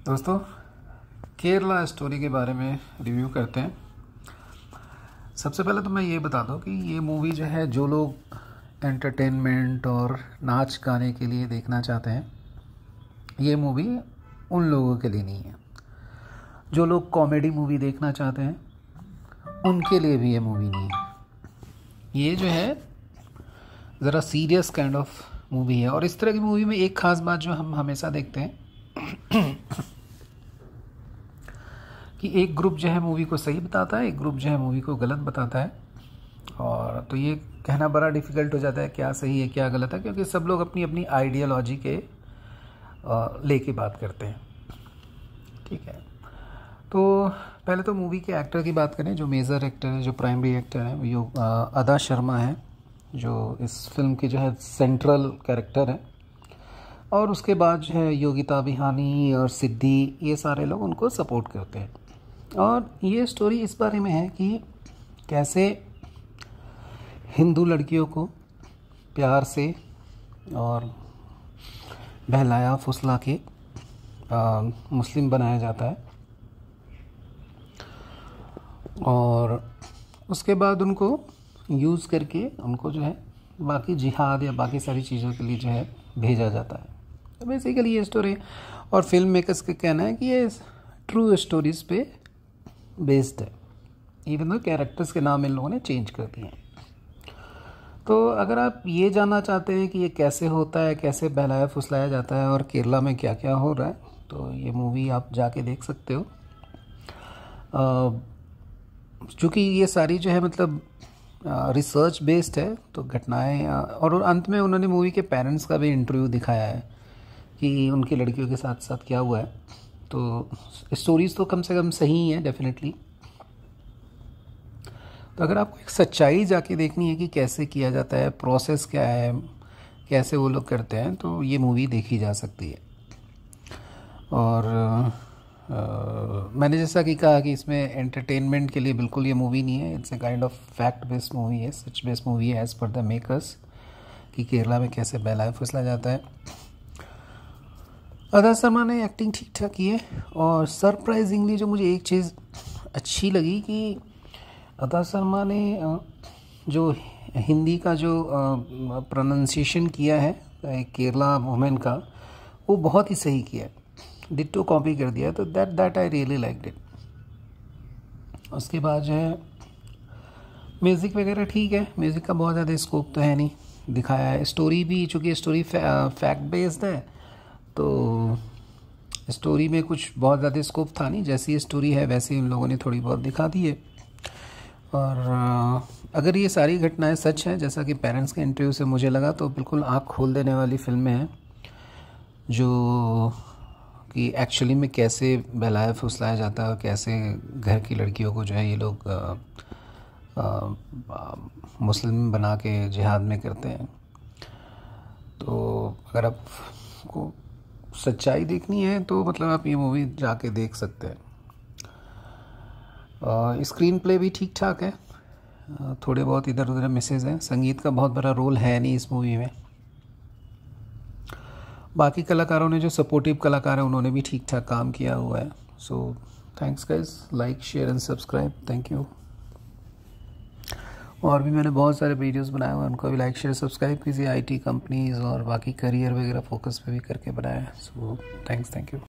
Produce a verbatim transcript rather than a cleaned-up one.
दोस्तों, केरला स्टोरी के बारे में रिव्यू करते हैं। सबसे पहले तो मैं ये बता दूं कि ये मूवी जो है, जो लोग एंटरटेनमेंट और नाच गाने के लिए देखना चाहते हैं, ये मूवी उन लोगों के लिए नहीं है। जो लोग कॉमेडी मूवी देखना चाहते हैं, उनके लिए भी ये मूवी नहीं है। ये जो है ज़रा सीरियस काइंड ऑफ मूवी है। और इस तरह की मूवी में एक ख़ास बात जो हम हमेशा देखते हैं कि एक ग्रुप जो है मूवी को सही बताता है, एक ग्रुप जो है मूवी को गलत बताता है। और तो ये कहना बड़ा डिफ़िकल्ट हो जाता है क्या सही है क्या गलत है, क्योंकि सब लोग अपनी अपनी आइडियोलॉजी के लेके बात करते हैं। ठीक है, तो पहले तो मूवी के एक्टर की बात करें। जो मेजर एक्टर है, जो प्राइमरी एक्टर है, वो अदा शर्मा है, जो इस फिल्म की जो है सेंट्रल कैरेक्टर है। और उसके बाद जो है योगिता बिहानी और सिद्धि, ये सारे लोग उनको सपोर्ट करते हैं। और ये स्टोरी इस बारे में है कि कैसे हिंदू लड़कियों को प्यार से और बहलाया फुसला के आ, मुस्लिम बनाया जाता है, और उसके बाद उनको यूज़ करके उनको जो है बाकी जिहाद या बाकी सारी चीज़ों के लिए जो है भेजा जाता है। तो बेसिकली ये स्टोरी, और फिल्म मेकर्स का कहना है कि ये ट्रू स्टोरीज पे बेस्ड है, इवन दो कैरेक्टर्स के नाम इन लोगों ने चेंज कर दिए हैं। तो अगर आप ये जानना चाहते हैं कि ये कैसे होता है, कैसे बहलाया फुसलाया जाता है और केरला में क्या क्या हो रहा है, तो ये मूवी आप जाके देख सकते हो। चूँकि ये सारी जो है मतलब रिसर्च बेस्ड है, तो घटनाएं, और अंत में उन्होंने मूवी के पेरेंट्स का भी इंटरव्यू दिखाया है कि उनकी लड़कियों के साथ साथ क्या हुआ है। तो स्टोरीज़ तो कम से कम सही हैं डेफिनेटली। तो अगर आपको एक सच्चाई जाके देखनी है कि कैसे किया जाता है, प्रोसेस क्या है, कैसे वो लोग करते हैं, तो ये मूवी देखी जा सकती है। और Uh, मैंने जैसा कि कहा कि इसमें एंटरटेनमेंट के लिए बिल्कुल ये मूवी नहीं है। It's a kind of fact based movie है, सच बेस्ड मूवी है एज़ पर द मेकर्स, कि केरला में कैसे बहलाया फुसला जाता है। अदा शर्मा ने एक्टिंग ठीक ठाक की है। और सरप्राइजिंगली जो मुझे एक चीज़ अच्छी लगी कि अदा शर्मा ने जो हिंदी का जो प्रोनाउंसिएशन किया है केरला वुमेन का, वो बहुत ही सही किया है, डिट्टो कॉपी कर दिया। तो that that I really liked it. उसके बाद जो है म्यूज़िक वगैरह ठीक है, म्यूज़िक का बहुत ज़्यादा स्कोप तो है नहीं दिखाया है। स्टोरी भी, चूँकि स्टोरी फैक्ट बेस्ड है, तो स्टोरी में कुछ बहुत ज़्यादा स्कोप था नहीं। जैसी स्टोरी है वैसे ही उन लोगों ने थोड़ी बहुत दिखा दी है। और अगर ये सारी घटनाएं सच हैं, जैसा कि पेरेंट्स के इंटरव्यू से मुझे लगा, तो बिल्कुल आँख खोल देने वाली फिल्में हैं, जो कि एक्चुअली में कैसे बहलाया फुसलाया जाता है और कैसे घर की लड़कियों को जो है ये लोग आ, आ, मुस्लिम बना के जिहाद में करते हैं। तो अगर आपको सच्चाई देखनी है तो मतलब आप ये मूवी जाके देख सकते हैं। स्क्रीन प्ले भी ठीक ठाक है, थोड़े बहुत इधर उधर मिसेज हैं। संगीत का बहुत बड़ा रोल है नहीं इस मूवी में। बाकी कलाकारों ने, जो सपोर्टिव कलाकार हैं, उन्होंने भी ठीक ठाक काम किया हुआ है। So thanks guys, like share and subscribe, thank you. और भी मैंने बहुत सारे वीडियोस बनाए हुए हैं, उनको भी लाइक शेयर सब्सक्राइब कीजिए। आईटी कंपनीज और बाकी करियर वगैरह फोकस पे भी करके बनाया है। So thanks, thank you.